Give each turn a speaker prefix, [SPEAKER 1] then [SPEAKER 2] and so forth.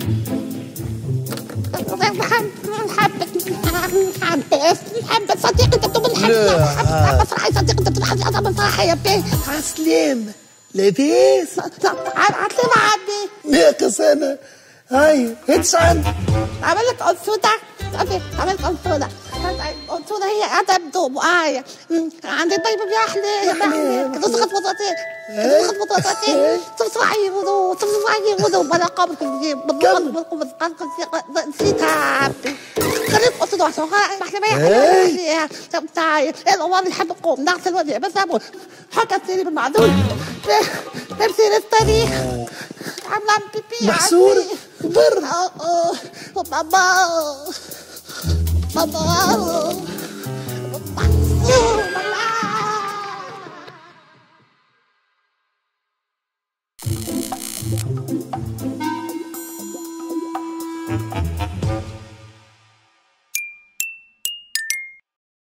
[SPEAKER 1] نحب صديقي انت بتقول نحب فرحي صديقي انت بتقول حاجه فرحي يا بيه
[SPEAKER 2] عسلامة لاباس
[SPEAKER 1] عسلامة عادي
[SPEAKER 2] ناقص انا هاي هاتش عندي
[SPEAKER 1] عمل لك أنسودة عمل لك أنسودة أنسودة هي أدب وآية عندي طيب يا أحلى نسخة بطاطين نسخة بطاطين تصفعي وضو بلا قابل نسيتها خليك أنسودة عشان احنا ما يحلى تعالي الأمور اللي حب القوم نغسل وجهي بس أبو حط السيري بالمعدول تمثيل التاريخ عاملة بيبي
[SPEAKER 2] محسورة بر
[SPEAKER 1] بابا بابا